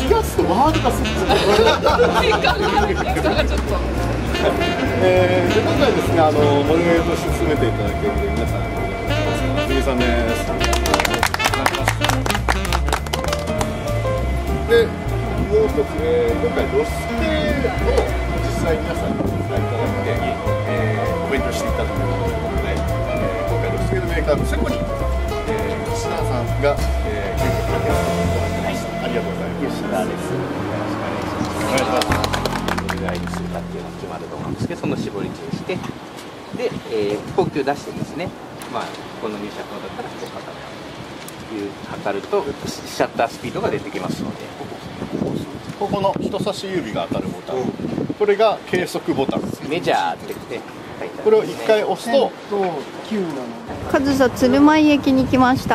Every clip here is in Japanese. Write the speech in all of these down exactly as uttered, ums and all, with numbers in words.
気がすとワードがするんですよ。えー、で今回ですね、あのモデルとして進めていただけるので皆さん松井さんです。でもう一つ、えー、今回ロステを実際皆さんにお伝えいただいて、えー、お勉強していただくということで、えー、今回ロステのメーカーのセコに、えー、吉田さんが、えー、見学を行ってました。ありがとうございます。 吉田です。よろしくお願いします。どれぐらいにするかっていうのが決まると思うんですけど、その絞り値をして、で、えー、等級出してですね、まあ、この入射灯だったらこう測るという測るとシャッタースピードが出てきますので、 ここの人差し指が当たるボタン、これが計測ボタンです。 メジャーって言って書いてあるんですね。 これをいっかい押すと上総鶴舞駅に来ました。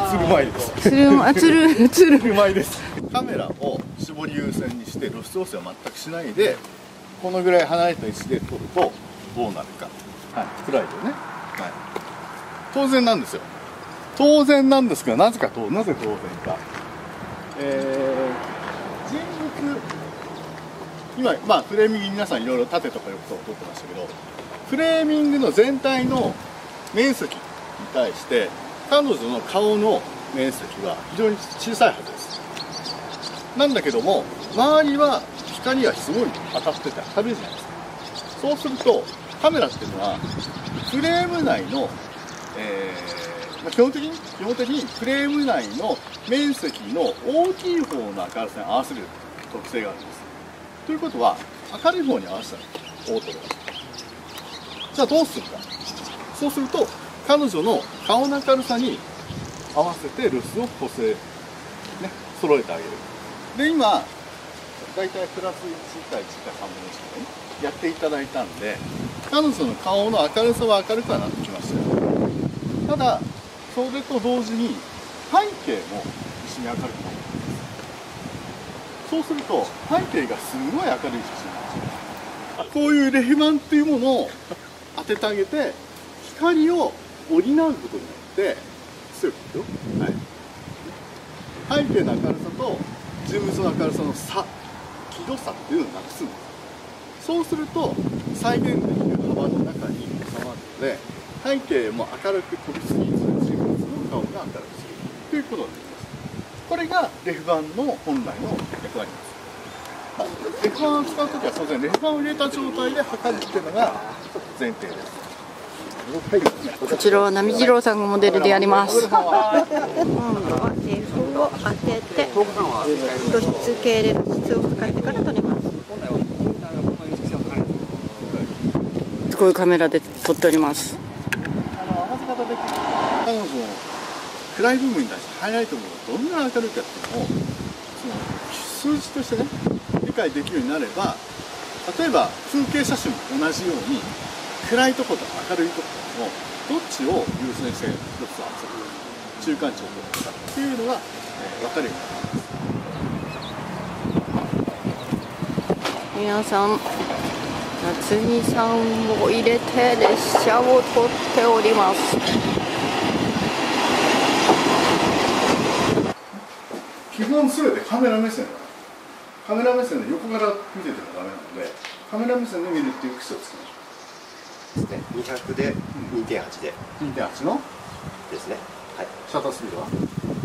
鶴舞です。 鶴舞鶴鶴鶴舞です。カメラを絞り優先にして露出調整は全くしないで、このぐらい離れた位置で撮るとどうなるか。はい、暗いよね。はい。当然なんですよ。当然なんですが、なぜかとなぜ当然か。えー、人物今まあフレーミング皆さんいろいろ縦とか横とか撮ってましたけど、フレーミングの全体の面積に対して彼女の顔の面積は非常に小さいはずです。なんだけども周りは光がすごい当たってて明るいじゃないですか。そうするとカメラっていうのはフレーム内の、えーまあ、基本的に基本的にフレーム内の面積の大きい方の明るさに合わせる特性があるんです。ということは明るい方に合わせたらオートで。じゃあどうするか。そうすると彼女の顔の明るさに合わせて留守を補正、ね、揃えてあげる。で今だいたいプラスいちかいちかさんぶんのいちとかねやっていただいたんで、彼女の顔の明るさは明るくはなってきましたよ。ただそれと同時に背景も一緒に明るくなる。そうすると背景がすごい明るい写真になっちゃう。こういうレフ板っていうものを当ててあげて光を補うことによって強くいくよ、はい、背景の明るさと人物の明るさの差、輝度差っていうのをなくすんです。そうすると再現できる幅の中に収まるので背景も明るく飛びすぎず人物の顔が明るくするということができます。これがレフ板の本来の役割です。レフ板を使うときは当然レフ板を入れた状態で測るっていうのが前提です。 こちらは波次郎さんがモデルでやります。 今度はレフを当てて露出系で露出を測ってから撮ります。 すごいカメラで撮っております。 あの合わせ方できる彼女の暗い部分に対してハイライト部分がどんな明るいかっていうのをその数字としてね理解できるようになれば、例えば風景写真も同じように暗いとこと明るいところのどっちを優先して露出を合わせる中間値を取るかっていうのが、えー、分かるようになります。 皆さん夏美さんを入れて列車を撮っております。 基本すべてカメラ目線だからカメラ目線で横から見ててもダメなのでカメラ目線で見るっていう癖をつけましょう。 にひゃくで にてんはち でにてんはち のですね。はい。 シャッタースピードは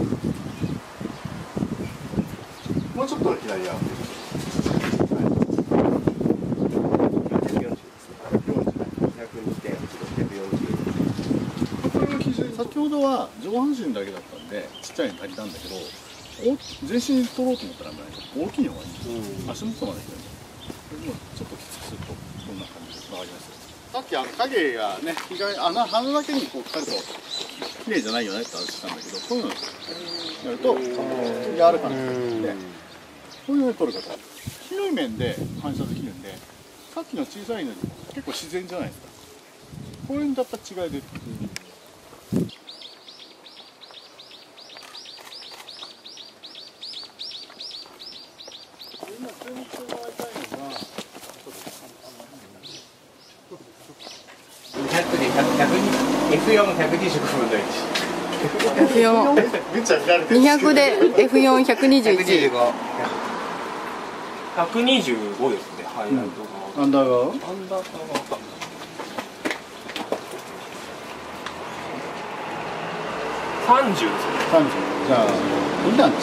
もうちょっと左側を見てください。先ほどは上半身だけだったんでちっちゃいに足りたんだけど全身取ろうと思ったら大きい方がいいんですよ、うん、足元まで来てるんでもうちょっときつくするとこんな感じで分かります。さっきあの影がね意外穴鼻だけにこうかかると綺麗じゃないよねって話したんだけど、こういうのやると柔らかな感じでこういうので撮る方広い面で反射できるんでさっきの小さいのに結構自然じゃないですか。こういうのだったら違いで、うん今注目してもらいたいのがひゃくでひゃくに エフよんひゃくにじゅうごぶんのいち。 エフよんめっちゃ見られてるにひゃくで エフよんひゃくにじゅういち。 ひゃくにじゅうご。 ひゃくにじゅうごですね、ハイライトが。 アンダー側アンダー側か。さんじゅうですね。 さんじゅう。じゃあ二段違うね。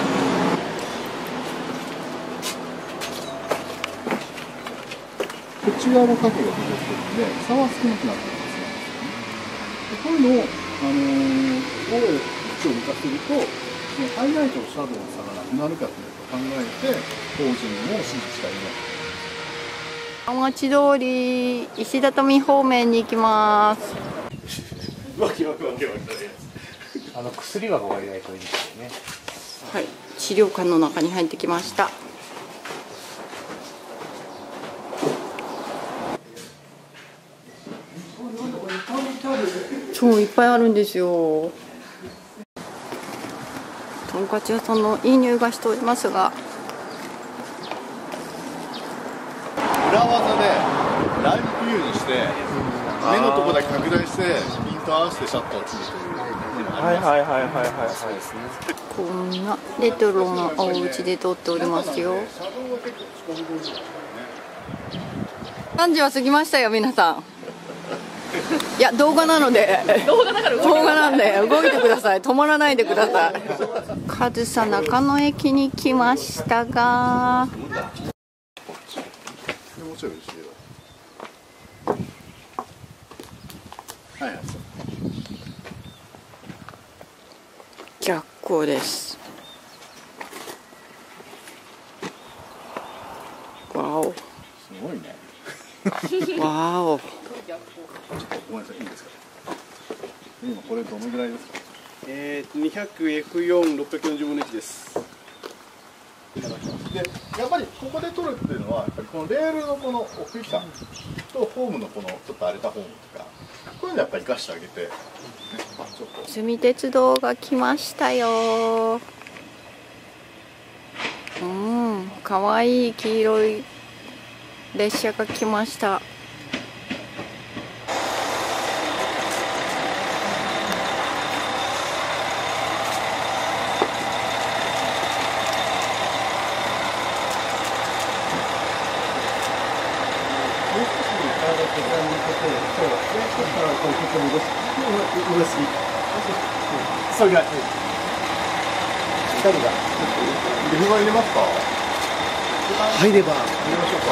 こっち側の影が出てるんで差は少なくなってますね。こういうのを、あのー、を一応浮かせると、そのハイライトとシャドウの差がなくなるかというと考えて、ポージングを指示したいね。 お待ち通り石畳方面に行きます。 わけわけわけわけ。 あの薬箱が意外といいですよね。 はい、資料館の中に入ってきました。超いっぱいあるんですよ。とんかつ屋さんのいい匂いがしておりますが、 裏技でライブビューにして目のとこだけ拡大してピント合わせてシャッターをつけてるのがあります。 はいはいはいはいはいはい。 こんなレトロなお家で撮っておりますよ。さんじは過ぎましたよ皆さん。いや動画なので動画なんで動いてください。止まらないでください。上総中野駅に来ましたが、 もうちょい後ろ。はいはい。 逆光です。わお。 すごいね。 わお。 ごめんなさい、いいですか。今これどのぐらいですか。 えー、にひゃくエフよんろっぴゃくよんじゅうぶんのいちです。 で、やっぱりここで撮るっていうのは、やっぱりこのレールのこの奥行き感とホームのこのちょっと荒れたホームとか、こういうのやっぱり生かしてあげて、ね、まあちょっと。 住鉄道が来ましたよ。うん、可愛い黄色い列車が来ました。 それが。誰が。レフ板入れますか。 入れば。 入れましょうか。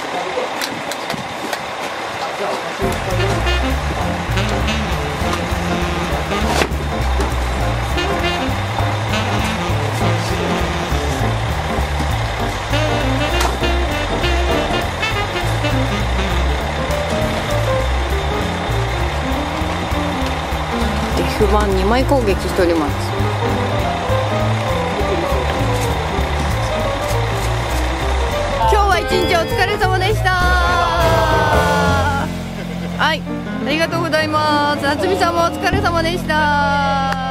デフ板にまい攻撃しております。今日は一日お疲れ様でした。はい、ありがとうございます。夏美さんもお疲れ様でした。